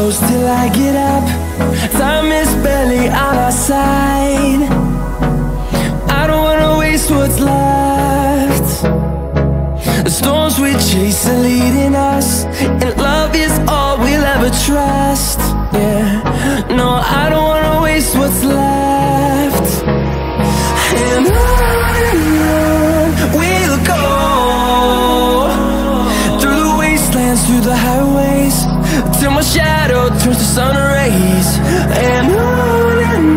close till I get up. Time is barely on our side. I don't wanna waste what's left. The storms we chase are leading us, and love is all we'll ever trust. Yeah, no, I don't wanna waste what's left. And on we'll go, through the wastelands, through the highways, till my shadow turns to sun rays. And on